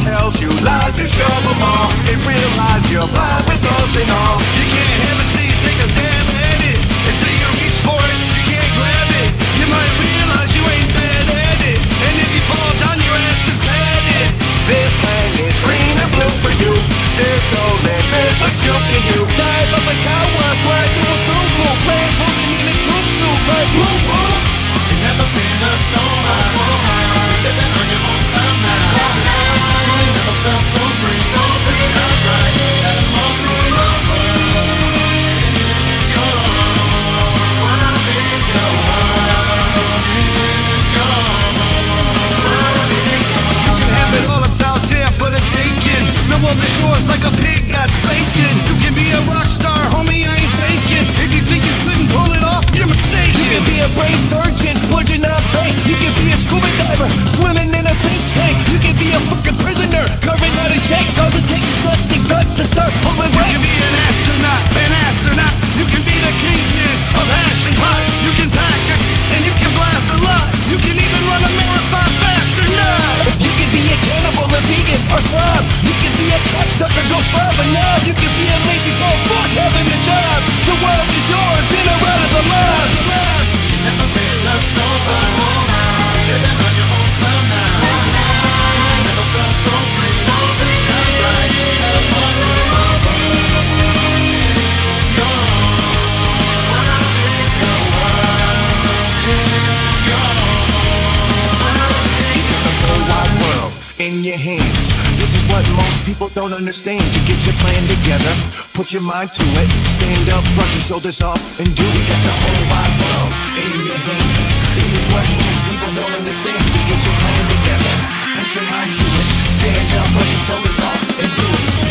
tells you lies, you show them all. And realize you're blind with those and all. You can't have it till you take a stab at it. Until you reach for it, you can't grab it. You might realize you ain't bad at it. And if you fall down, your ass is padded. This plan is green and blue for you. There's no limit but choking you. Dive up a tower, fly through a fruit loop. Man posing in a troop suit like boom boom. You've never been up so high, living on your own cloud nine. You ain't never felt so free, so free. Shine bright, let them all see. It's your world, it's your world, it's your world. You can have it all, it's out there for the taking. The world is yours like a pig got spanking. You can be a rock star, homie, I ain't faking. If you think you couldn't pull it off, you're mistaken. You can be a brain surgeon, splurging up bank. You can be a scuba diver, swimming in a fish tank. You can be a fucking prisoner, carving out a shake. All it takes is nuts and guts to start pulling weight. You can be an astronaut. You can be the kingpin of hash and pot. You can pack it, and you can blast a lot. You can even run a marathon faster now. You can be a cannibal, a vegan, or slob. You can be a cocksucker, go slob a knob. You can be a lazy bum, fuck having a job. The world is yours, in or out of the mob. You've never been up so high, living on your own cloud nine. You ain't never felt so free, so free. Shine bright, let them all see. It's your world, it's your world, it's your world. You got the whole wide world in your hands. This is what most people don't understand. You get your plan together, put your mind to it. Stand up, brush your shoulders off, and do it. Got the whole wide world in your hands. This is what most people don't understand. You get your plan together, put your mind to it. Stand up, brush your shoulders off, and do it.